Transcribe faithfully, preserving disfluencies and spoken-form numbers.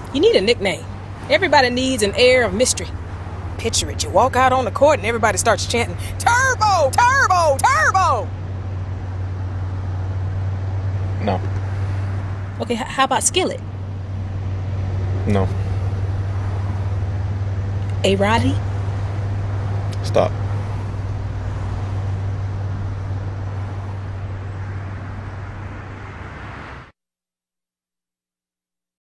You need a nickname. Everybody needs an air of mystery. Picture it. You walk out on the court and everybody starts chanting, Turbo! Turbo! Turbo! No. Okay, h- how about Skillet? No. A Roddy? Stop.